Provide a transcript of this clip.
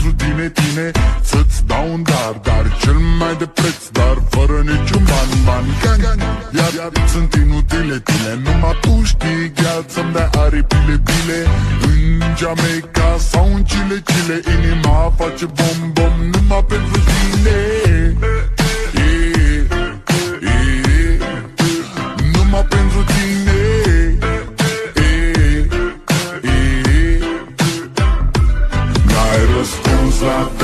pentru tine să-ți dau un dar cel mai de preț, dar fără niciun ban Iar sunt inutile tine, numai tu știi gheață să-mi dai aripile bile. În Jamaica sau în Chile inima face bom numai pentru tine. Numai pentru tine. N-ai răspuns la